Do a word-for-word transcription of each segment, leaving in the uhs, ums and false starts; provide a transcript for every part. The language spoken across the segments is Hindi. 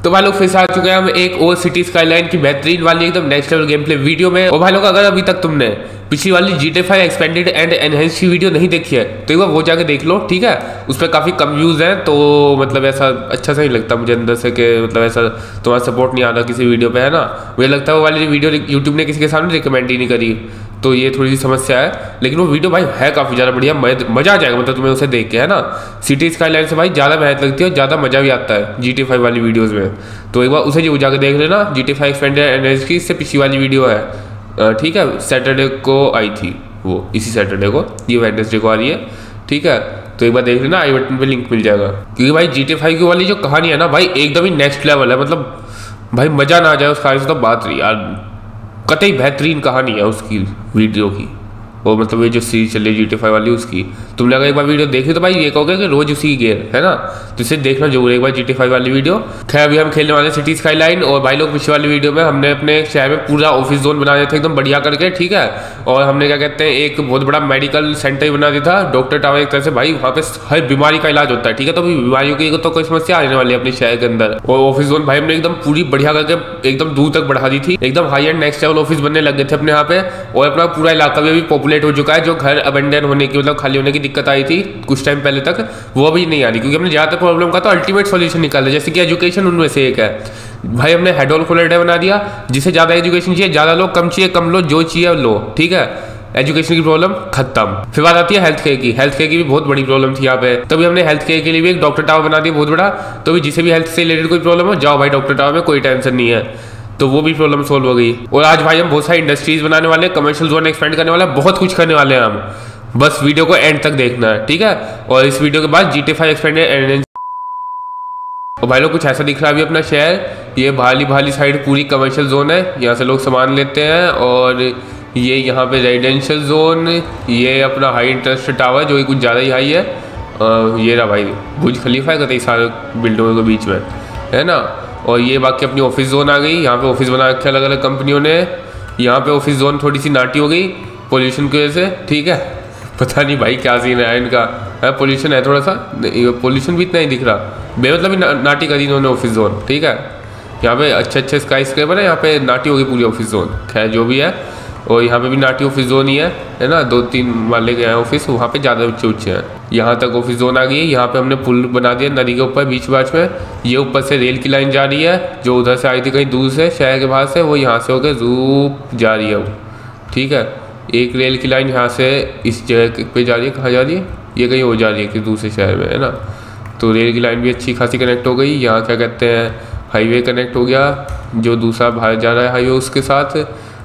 तो भाई लोग फिर से आ चुके हैं हम एक और सिटी स्काईलाइन की बेहतरीन वाली एकदम next level game play video में। और भाई लोग अगर अभी तक तुमने पिछली वाली G T A five expanded and enhanced की वीडियो नहीं देखी है तो एक बार वो जाके देख लो, ठीक है। उस पर काफ़ी कम व्यूज़ हैं, तो मतलब ऐसा अच्छा सा नहीं लगता मुझे अंदर से कि मतलब ऐसा तुम्हारा सपोर्ट नहीं आ रहा किसी वीडियो पे, है ना। मुझे लगता है वो वाली वीडियो यूट्यूब ने किसी के सामने रिकमेंड ही नहीं करी, तो ये थोड़ी सी समस्या है। लेकिन वो वीडियो भाई है काफ़ी ज़्यादा बढ़िया, मज़ा आ जाएगा मतलब तुम्हें उसे देख के, है ना। सिटी स्काईलाइन से भाई ज़्यादा मेहनत लगती है और ज़्यादा मज़ा भी आता है जी टी ए फाइव वाली वीडियोज़ में। तो एक बार उसे जो जाकर देख लेना, G T A five expanded enhanced की इससे पिछली वाली वीडियो है, ठीक है। सैटरडे को आई थी वो, इसी सैटरडे को, ये वेडनेसडे को आ रही है, ठीक है। तो एक बार देख लेना, आई बटन पे लिंक मिल जाएगा। क्योंकि भाई जी टी ए फाइव की वाली जो कहानी है ना भाई एकदम ही नेक्स्ट लेवल है, मतलब भाई मज़ा ना आ जाए उस कहानी से तो बात रही यार। कतई बेहतरीन कहानी है उसकी वीडियो की, वो मतलब ये जो सीरीज चल रही है जी टी ए फाइव वाली उसकी। तुमने अगर एक बार वीडियो देखी तो भाई ये कहोगे कि रोज उसी की गेर है ना, तो इसे देखना जरूर एक बार जी टी ए फाइव वाली वीडियो। खैर अभी हम खेलने वाले सिटी स्काईलाइन, और भाई लोग पिछले वाली वीडियो में हमने अपने शहर में पूरा ऑफिस जोन बना दिया था एकदम बढ़िया करके, ठीक है। और हमने क्या कहते हैं एक बहुत बड़ा मेडिकल सेंटर बना दिया था, डॉक्टर टावर एक तरह से। भाई वहाँ पे हर बीमारी का इलाज होता है, ठीक है। तो अभी बीमारियों की तो कोई समस्या आने वाली है अपने शहर के अंदर। और ऑफिस जोन भाई हमने एकदम पूरी बढ़िया करके एकदम दूर तक बढ़ा दी थी, एकदम high end next level office बनने लग गए थे अपने यहाँ पे। और अपना पूरा इलाका भी अभी पॉपुलेट हो चुका है, जो घर अबेंडन होने की मतलब खाली होने की दिक्कत आई थी कुछ टाइम पहले तक, वो अभी नहीं आ रही। क्योंकि हमने ज़्यादातर प्रॉब्लम का तो अल्टीमेट सॉल्यूशन निकाला, जैसे कि एजुकेशन उनमें से एक है। भाई हमने हेड ऑन कोलिडर बना दिया, जिसे ज़्यादा एजुकेशन चाहिए, ज़्यादा लो, कम चाहिए कम लो, जो चाहिए लो, ठीक है। एजुकेशन की प्रॉब्लम खत्म। फिर बात आती है हेल्थ केयर की। हेल्थ केयर की भी बहुत बड़ी प्रॉब्लम थी यहाँ पे, तभी हमने हेल्थ केयर के लिए भी एक डॉक्टर टावर बना दिया बहुत बड़ा। तो भी जिसे भी हेल्थ से रिलेटेड कोई प्रॉब्लम हो, जाओ भाई डॉक्टर टावर में, कोई टेंशन नहीं है। तो वो भी प्रॉब्लम सोल्व हो गई। और आज भाई हम बहुत सारी इंडस्ट्रीज बनाने वाले, कमर्शियल जोन एक्सपेंड करने वाले, बहुत कुछ करने वाले हैं हम। बस वीडियो को एंड तक देखना है, ठीक है। और इस वीडियो के बाद G T A five expanded and और भाई लोग कुछ ऐसा दिख रहा है अभी अपना शहर। ये भाली भाली साइड पूरी कमर्शियल जोन है, यहाँ से लोग सामान लेते हैं। और ये यहाँ पे रेजिडेंशियल जोन, ये अपना हाई इंटरेस्ट टावर जो कि कुछ ज़्यादा ही हाई है। आ, ये रहा भाई बुर्ज खलीफा है कतई सारे बिल्डिंगों के बीच में, है ना। और ये बाकी अपनी ऑफिस जोन आ गई, यहाँ पे ऑफिस बना रखे अलग अलग कंपनियों ने। यहाँ पे ऑफिस जोन थोड़ी सी नाटी हो गई पोल्यूशन की वजह से, ठीक है। पता नहीं भाई क्या सीन है इनका, है पोल्यूशन है थोड़ा सा, पोल्यूशन भी इतना ही दिख रहा, बेमतलब ही ना, नाटी करी इन्होंने ऑफिस जोन, ठीक है। यहाँ पे अच्छे अच्छे स्काई स्क्रेपर है, यहाँ पे नाटी होगी पूरी ऑफिस जोन, खैर जो भी है। और यहाँ पे भी नाटी ऑफिस जोन ही है, है ना। दो तीन माले गए हैं ऑफिस, वहाँ पे ज़्यादा ऊँचे ऊँचे हैं। यहाँ तक ऑफिस जोन आ गई है। यहाँ पे हमने पुल बना दिया नदी के ऊपर बीच बाच में। ये ऊपर से रेल की लाइन जा रही है, जो उधर से आई थी कहीं दूर से शहर के बाहर से, वो यहाँ से होकर जूप जा रही है वो, ठीक है। एक रेल की लाइन यहाँ से इस जगह पे जा रही है, कहाँ जा रही है, ये कहीं हो जा रही है कि दूसरे शहर में, है ना। तो रेल की लाइन भी अच्छी खासी कनेक्ट हो गई। यहाँ क्या कहते हैं हाईवे कनेक्ट हो गया, जो दूसरा बाहर जा रहा है हाईवे उसके साथ।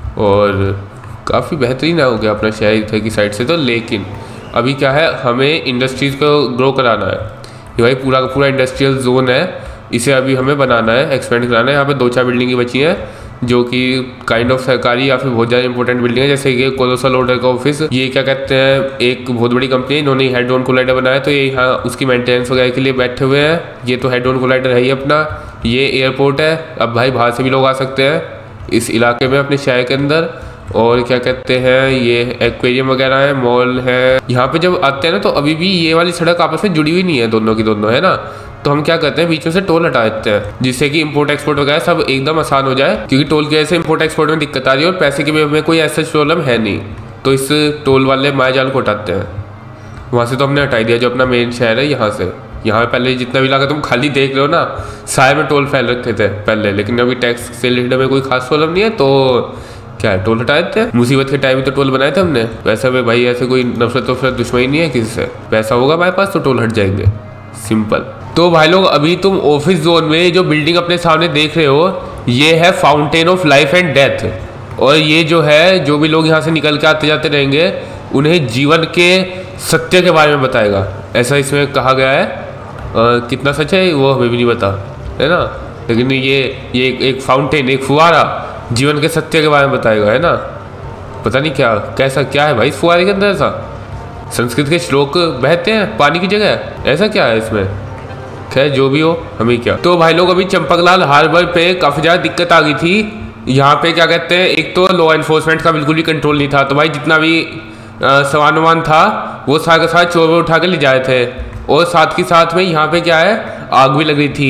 और काफ़ी बेहतरीन हो गया अपना शहर इधर की साइड से तो। लेकिन अभी क्या है, हमें इंडस्ट्रीज़ को ग्रो कराना है। ये भाई पूरा का पूरा इंडस्ट्रियल जोन है, इसे अभी हमें बनाना है, एक्सपेंड कराना है। यहाँ पे दो चार बिल्डिंग बची हैं जो कि काइंड ऑफ सरकारी या फिर बहुत ज़्यादा इंपॉर्टेंट बिल्डिंग है, जैसे कि कोलोसल ऑर्डर का ऑफिस। ये क्या कहते हैं एक बहुत बड़ी कंपनी है, इन्होंने हेड ऑन कोलाइडर बनाया, तो ये यहाँ उसकी मेंटेनेंस वगैरह के लिए बैठे हुए हैं। ये तो हेड ऑन कोलाइडर है ही अपना। ये एयरपोर्ट है, अब भाई बाहर से भी लोग आ सकते हैं इस इलाके में अपने शहर के अंदर। और क्या कहते हैं ये एक्वेरियम वगैरह है, मॉल है। यहाँ पे जब आते हैं ना तो अभी भी ये वाली सड़क आपस में जुड़ी हुई नहीं है दोनों की दोनों, है ना। तो हम क्या करते हैं बीच में से टोल हटा देते हैं, जिससे कि इंपोर्ट एक्सपोर्ट वगैरह सब एकदम आसान हो जाए। क्योंकि टोल की वजह से इंपोर्ट एक्सपोर्ट में दिक्कत आ रही है और पैसे की में कोई ऐसा प्रॉब्लम है नहीं। तो इस टोल वाले मायाजाल को हटाते हैं। वहाँ से तो हमने हटाई दिया जो अपना मेन शहर है यहाँ से। यहाँ पे पहले जितना भी लगा तुम खाली देख रहे हो ना, सारे में टोल फैल रखे थे पहले, लेकिन अभी टैक्स से रिलेटेड में कोई खास प्रॉब्लम नहीं है, तो क्या है टोल हटा देते हैं। मुसीबत के टाइम में तो टोल बनाए थे हमने। वैसे में भाई ऐसे कोई नफरत वफरत दुश्मनी नहीं है किसी से, पैसा होगा हमारे पास तो टोल हट जाएंगे, सिंपल। तो भाई लोग अभी तुम ऑफिस जोन में जो बिल्डिंग अपने सामने देख रहे हो, ये है fountain of life and death. और ये जो है जो भी लोग यहाँ से निकल के आते जाते रहेंगे उन्हें जीवन के सत्य के बारे में बताएगा, ऐसा इसमें कहा गया है। आ, कितना सच है वो हमें भी नहीं पता, है ना। लेकिन ये ये एक, एक फाउंटेन, एक फुहारा जीवन के सत्य के बारे में बताएगा, है ना। पता नहीं क्या कैसा क्या है भाई इस फुहारे के अंदर, ऐसा संस्कृत के श्लोक बहते हैं पानी की जगह, ऐसा क्या है इसमें। खैर जो भी हो हमें क्या। तो भाई लोग अभी चंपकलाल हार्बर पे काफ़ी ज़्यादा दिक्कत आ गई थी। यहाँ पे क्या कहते हैं एक तो लॉ एनफोर्समेंट का बिल्कुल भी कंट्रोल नहीं था, तो भाई जितना भी सामान वामान था वो सारे का सारे चोर उठा के ले जाए थे। और साथ के साथ में यहाँ पे क्या है आग भी लग रही थी,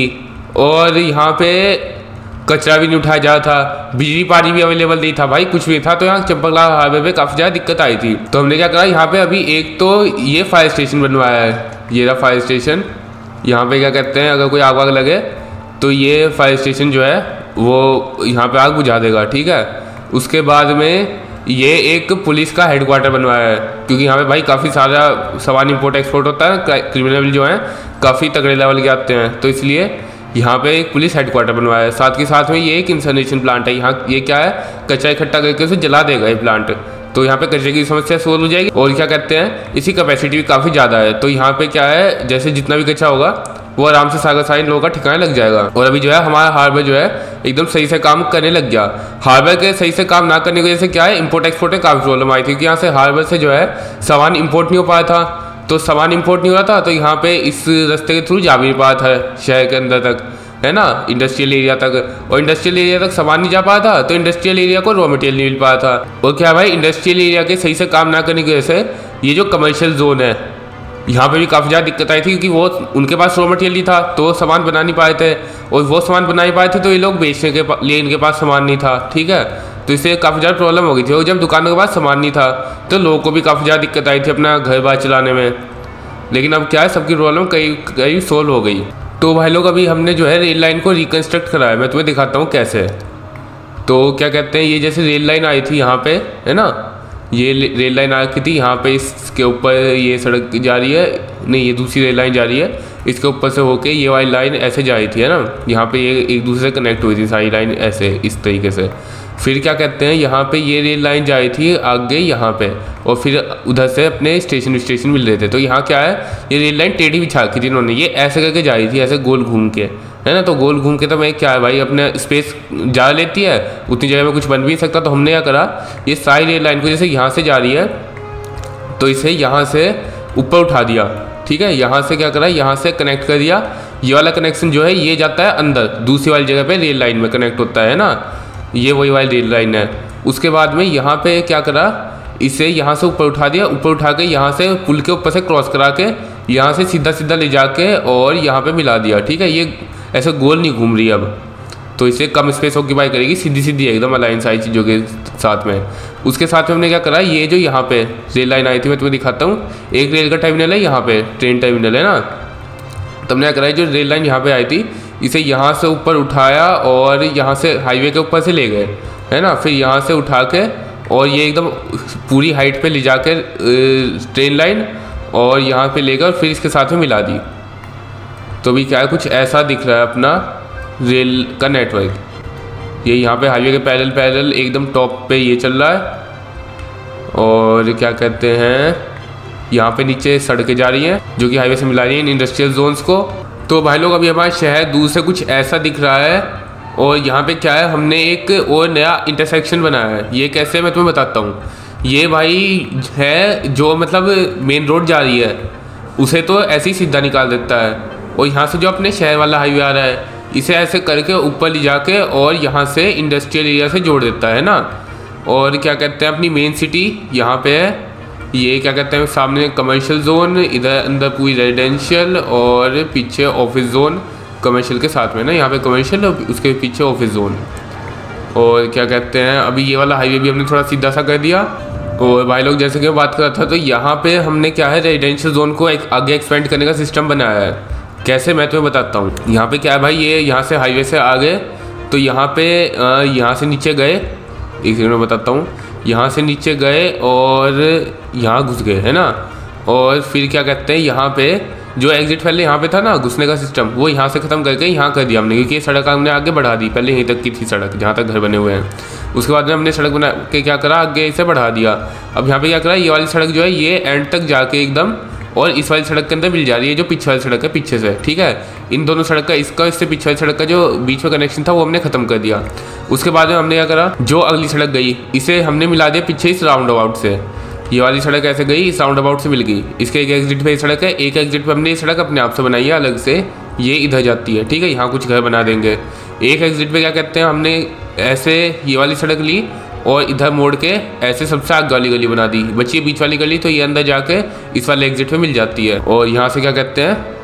और यहाँ पे कचरा भी नहीं उठाया जा था, बिजली पानी भी अवेलेबल नहीं था भाई, कुछ भी था। तो यहाँ चंपकलाल हाईवे पे काफ़ी ज़्यादा दिक्कत आई थी। तो हमने क्या करा, यहाँ पे अभी एक तो ये फायर स्टेशन बनवाया है, ये रहा फायर स्टेशन। यहाँ पे क्या कहते हैं, अगर कोई आग वाग लगे तो ये फायर स्टेशन जो है वो यहाँ पे आग बुझा देगा, ठीक है। उसके बाद में ये एक पुलिस का हेडक्वार्टर बनवाया है, क्योंकि यहाँ पे भाई काफ़ी सारा सामान इंपोर्ट एक्सपोर्ट होता है, क्रिमिनल जो हैं काफ़ी तगड़े लेवल के आते हैं, तो इसलिए यहाँ पे एक पुलिस हेडक्वार्टर बनवाया है। साथ के साथ में ये एक इंसनरेशन प्लांट है। यहाँ ये क्या है, कचरा इकट्ठा करके उसे जला देगा ये प्लांट, तो यहाँ पे कचरे की समस्या सोल्व हो जाएगी। और क्या कहते हैं, इसकी कैपेसिटी भी काफ़ी ज़्यादा है। तो यहाँ पे क्या है, जैसे जितना भी कचरा होगा वो आराम से सागर साइन लोगों का ठिकाने लग जाएगा। और अभी जो है हमारा हार्बर जो है एकदम सही से काम करने लग गया। हार्बर के सही से काम ना करने की वजह से क्या है, इंपोर्ट एक्सपोर्ट में काफ़ी प्रॉब्लम आई थी, क्योंकि यहाँ से हार्बर से जो है सामान इंपोर्ट नहीं हो पाया था। तो सामान इंपोर्ट नहीं हो रहा था, तो यहाँ पे इस रास्ते के थ्रू जा भी नहीं पाया था शहर के अंदर तक, है ना, इंडस्ट्रियल एरिया तक। और इंडस्ट्रियल एरिया तक सामान नहीं जा पाया था, तो इंडस्ट्रियल एरिया को रॉ मटेरियल नहीं मिल पाया था। और क्या भाई, इंडस्ट्रियल एरिया के सही से काम ना करने की वजह से ये जो कमर्शियल जोन है यहाँ पे भी काफ़ी ज़्यादा दिक्कत आई थी, क्योंकि वो उनके पास रॉ मटेरियल नहीं था, तो सामान बना नहीं पाए थे। और वो सामान बना नहीं पाए थे तो ये लोग बेचने के लिए इनके पास सामान नहीं था, ठीक है। तो इससे काफ़ी ज़्यादा प्रॉब्लम हो गई थी। और जब दुकानों के पास सामान नहीं था तो लोगों को भी काफ़ी ज़्यादा दिक्कत आई थी अपना घर बार चलाने में। लेकिन अब क्या है, सबकी प्रॉब्लम कई कई सोल्व हो गई। तो भाई लोग अभी हमने जो है रेल लाइन को रिकन्स्ट्रक्ट करा है, मैं तुम्हें दिखाता हूँ कैसे। तो क्या कहते हैं, ये जैसे रेल लाइन आई थी यहाँ पे, है ना, ये रेल लाइन आ रखी थी यहाँ पे, इसके ऊपर ये सड़क जा रही है, नहीं ये दूसरी रेल लाइन जा रही है, इसके ऊपर से होके ये वाली लाइन ऐसे जा रही थी, है ना। यहाँ पे ये एक दूसरे से कनेक्ट हुई थी सारी लाइन ऐसे इस तरीके से। फिर क्या कहते हैं, यहाँ पे ये रेल लाइन जा रही थी आगे यहाँ पे, और फिर उधर से अपने स्टेशन स्टेशन मिल रहे थे। तो यहाँ क्या है, ये रेल लाइन टेढ़ी बिछा रखी थी इन्होंने, ये ऐसे करके जा रही थी, ऐसे गोल घूम के, है ना। तो गोल घूम के तो मैं क्या है भाई, अपने स्पेस जा लेती है, उतनी जगह में कुछ बन भी नहीं सकता। तो हमने क्या करा, ये सारी रेल लाइन को जैसे यहाँ से जा रही है तो इसे यहाँ से ऊपर उठा दिया, ठीक है। यहाँ से क्या करा, यहाँ से कनेक्ट कर दिया। ये वाला कनेक्शन जो है ये जाता है अंदर, दूसरी वाली जगह पे रेल लाइन में कनेक्ट होता है ना, ये वही वाली रेल लाइन है। उसके बाद में यहाँ पे क्या करा, इसे यहाँ से ऊपर उठा दिया, ऊपर उठा के यहाँ से पुल के ऊपर से क्रॉस करा के यहाँ से सीधा सीधा ले जाके और यहाँ पे मिला दिया, ठीक है। ये ऐसे गोल नहीं घूम रही अब, तो इसे कम स्पेस ऑक्यूपाई करेगी, सीधी सीधी एकदम अलाइन सारी चीज़ों के साथ में। उसके साथ में हमने क्या करा, ये जो यहाँ पे रेल लाइन आई थी मैं तुम्हें दिखाता हूँ, एक रेल का टर्मिनल है यहाँ पे, ट्रेन टर्मिनल है ना। तो हमने क्या करा, जो रेल लाइन यहाँ पे आई थी इसे यहाँ से ऊपर उठाया और यहाँ से हाईवे के ऊपर से ले गए, है ना। फिर यहाँ से उठा के और ये एकदम पूरी हाइट पे ले जाकर ट्रेन लाइन और यहाँ पे लेकर फिर इसके साथ में मिला दी। तो भी क्या है, कुछ ऐसा दिख रहा है अपना रेल का नेटवर्क। ये यहाँ पे हाईवे के पैरेलल पैरेलल एकदम टॉप पे ये चल रहा है। और क्या कहते हैं, यहाँ पे नीचे सड़कें जा रही हैं जो कि हाईवे से मिला रही हैं इन इंडस्ट्रियल जोन्स को। तो भाई लोग अभी हमारा शहर दूर से कुछ ऐसा दिख रहा है। और यहाँ पे क्या है, हमने एक और नया इंटरसेक्शन बनाया है। ये कैसे, मैं तुम्हें बताता हूँ। ये भाई है जो मतलब मेन रोड जा रही है उसे तो ऐसे ही सीधा निकाल देता है, और यहाँ से जो अपने शहर वाला हाईवे आ रहा है इसे ऐसे करके ऊपर ले जाके और यहाँ से इंडस्ट्रियल एरिया से जोड़ देता है ना। और क्या कहते हैं, अपनी मेन सिटी यहाँ पे है। ये क्या कहते हैं, सामने कमर्शियल जोन, इधर अंदर पूरी रेजिडेंशियल और पीछे ऑफिस जोन कमर्शियल के साथ में ना, यहाँ पे कमर्शियल और उसके पीछे ऑफिस जोन। और क्या कहते हैं, अभी ये वाला हाईवे भी हमने थोड़ा सीधा सा कर दिया। और भाई लोग जैसे कि मैं बात कर रहा था, तो यहाँ पे हमने क्या है, रेजिडेंशियल जोन को एक आगे एक्सपेंड करने का सिस्टम बनाया है। कैसे, मैं तुम्हें बताता हूँ। यहाँ पे क्या है भाई, ये यहाँ से हाईवे से आ गए तो यहाँ पे यहाँ से नीचे गए, एक सेकंड में बताता हूँ। यहाँ से नीचे गए और यहाँ घुस गए, है ना। और फिर क्या कहते हैं, यहाँ पे जो एग्जिट पहले यहाँ पे था ना घुसने का सिस्टम, वो यहाँ से ख़त्म करके यहाँ कर दिया हमने, क्योंकि ये सड़क हमने आगे बढ़ा दी। पहले यहीं तक की थी सड़क जहाँ तक घर बने हुए हैं। उसके बाद में हमने सड़क बना के क्या करा, आगे इसे बढ़ा दिया। अब यहाँ पे क्या करा, ये वाली सड़क जो है ये एंड तक जाके एकदम और इस वाली सड़क के अंदर मिल जा रही है, जो पीछे वाली सड़क है पीछे से, ठीक है। इन दोनों सड़क का, इसका इससे पीछे वाली सड़क का जो बीच में कनेक्शन था वो हमने ख़त्म कर दिया। उसके बाद में हमने क्या करा, जो अगली सड़क गई इसे हमने मिला दिया पीछे इस राउंड अबाउट से। ये वाली सड़क ऐसे गई, इस राउंड अबाउट से मिल गई। इसके एक एग्जिट पे सड़क है, एक एग्जिट पे हमने ये सड़क अपने आप से बनाई है अलग से, ये इधर जाती है, ठीक है। यहाँ कुछ घर बना देंगे। एक एग्जिट पे क्या कहते हैं, हमने ऐसे ये वाली सड़क ली और इधर मोड़ के ऐसे सबसे आगे वाली गली बना दी, बची है बीच वाली गली, तो ये अंदर जाके इस वाले एग्जिट पे मिल जाती है। और यहाँ से क्या कहते हैं,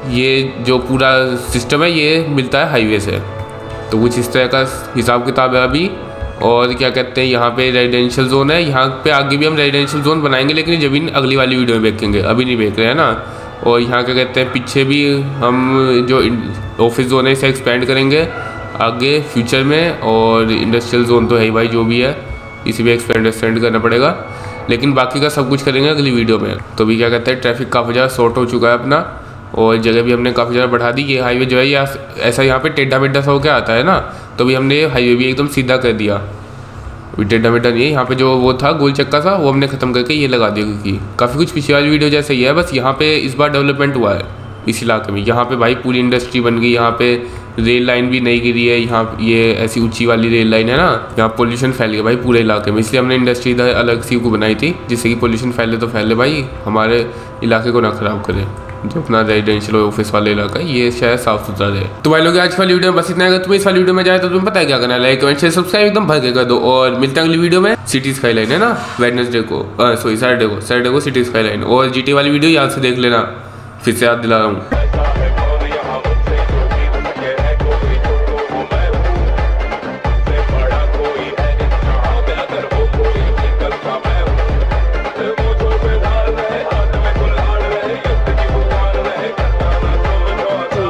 ये जो पूरा सिस्टम है ये मिलता है हाईवे से। तो कुछ इस तरह का हिसाब किताब है अभी। और क्या कहते हैं, यहाँ पे रेजिडेंशियल जोन है, यहाँ पे आगे भी हम रेजिडेंशियल जोन बनाएंगे, लेकिन ये ज़मीन अगली वाली वीडियो में बेचेंगे, अभी नहीं बेच रहे हैं ना। और यहाँ क्या कहते हैं, पीछे भी हम जो ऑफिस जोन है इसे एक्सपेंड करेंगे आगे फ्यूचर में। और इंडस्ट्रियल जोन तो है ही भाई, जो भी है इसे भी एक्सपेंड एक्सपेंड करना पड़ेगा, लेकिन बाकी का सब कुछ करेंगे अगली वीडियो में। तो भी क्या कहते हैं, ट्रैफिक काफ़ी ज़्यादा शॉर्ट हो चुका है अपना, और जगह भी हमने काफ़ी ज़्यादा बढ़ा दी। ये हाईवे जो है ये ऐसा यहाँ पे टेढ़ा मेढ़ा सा होकर आता है ना, तो भी हमने ये हाईवे भी एकदम सीधा कर दिया। अभी टेढ़ा मेढ़ा नहीं है, यहाँ पे जो वो था गोल चक्का सा वो हमने ख़त्म करके ये लगा दिया, क्योंकि काफ़ी कुछ पिछली वाली वीडियो जैसे ही है, बस यहाँ पे इस बार डेवलपमेंट हुआ है इस इलाके में। यहाँ पे भाई पूरी इंडस्ट्री बन गई, यहाँ पे रेल लाइन भी नहीं गिरी है, यहाँ ये ऐसी ऊंची वाली रेल लाइन है ना। यहाँ पोल्यूशन फैल गया भाई पूरे इलाके में, इसलिए हमने इंडस्ट्री इधर अलग सी को बनाई थी, जिससे कि पोल्यूशन फैले तो फैले भाई, हमारे इलाके को ना ख़राब करे। जो अपना रेजिडेंशियल ऑफिस वाला इलाका है ये शायद साफ सुथरा रहे। तो भाई लोग आज वाली वीडियो में बस इतना। अगर तुम्हें इस वाली वीडियो में जाए तो तुम्हें पता है क्या करना है, लाइक कमेंट शेयर सब्सक्राइब एकदम भर के कर दो। और मिलते हैं अगली वीडियो में। सिटी स्काईलाइन है ना, वेडनेसडे को, सॉरी सैटरडे को, सैटरडे को सिटी स्काईलाइन। और जीटी वाली वीडियो याद से देख लेना, फिर से याद दिला रहा हूँ।